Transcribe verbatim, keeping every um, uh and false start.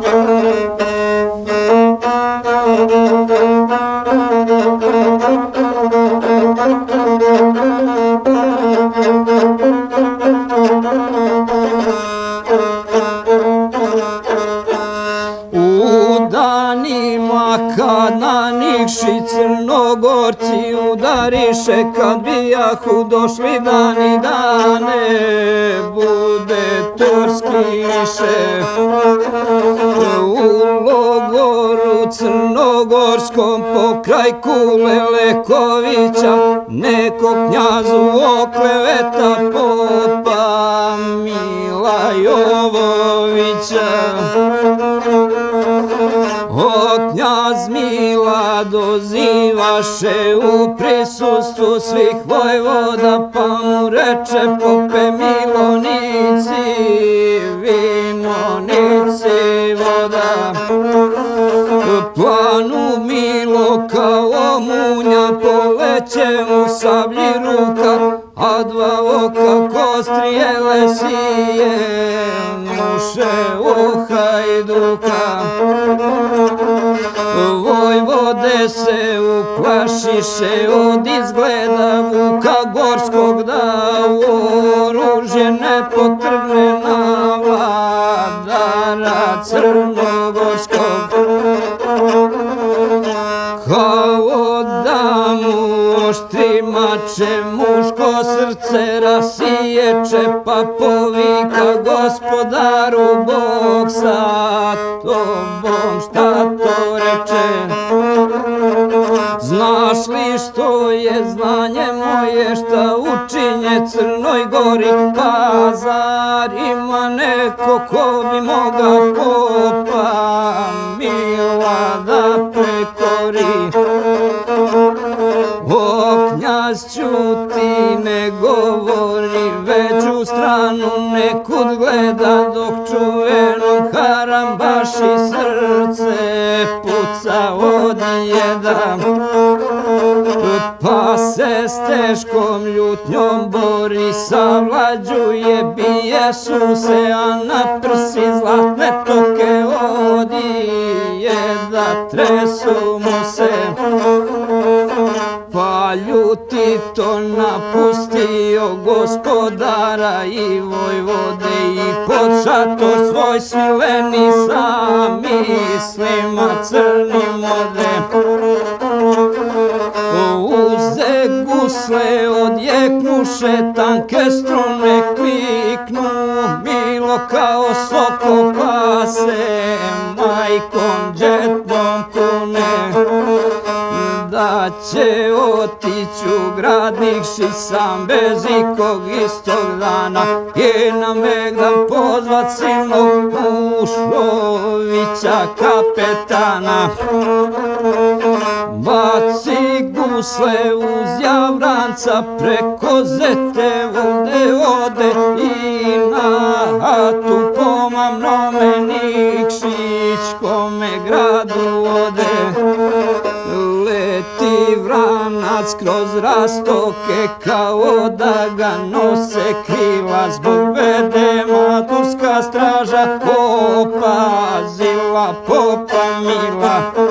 U danima kad na Nikši Crnogorci udariše, kad bijahu došli dani dane, bude turskiše. U logoru crnogorskom pokraj Kule Lekovića neko knjazu okleveta popa Mila Jovovića. O knjaz Mila dozivaše u prisustvu svih vojvoda, pa mu reče: pope Milonici, vinonici voda. Planu Milo kao munja, poleće mu sablji ruka, a dva oka ko strijele sije, muše u hajduka. Vojvode se uplašiše od izgleda Vuka Gorskog, da oružje ne potrgne na vladara Crnogorskog. Kao da mu oštri mače muško srce rasiječe, pa povika: gospodaru Bog sa tobom, šta to reče? Znaš li što je znanje moje, šta učinje Crnoj Gori? Pa zar ima neko ko bi moga popa Mila da prekori? O knjaz ćuti, ne govori, već u stranu nekud gleda, dok čuvenom Harambaši srce puca od jeda. Pa se s teškom ljutnjom bori, savlađuje, bije su se, a na prsi zlatne toke od jeda tresu mu se. Pa ljuti to napustio gospodara i vojvode, i pod šator svoj svileni sa mislima crnim ode. Uze gusle, odjeknuše, tanke strune kliknu, Milo kao soko pa se majkom džetom kune. Da će otići u grad Nikši sam bez ikog istog dana, i na Megdan pozvat silnog Mušovića kapetana. Baci gusle uz Javranca, preko Zete vode ode, i na hatu pomamnome Nikšićkome gradu ode. Leti vranac kroz rastoke, kao da ga nose krila, zbog bedema turska straža opazila popa Mila.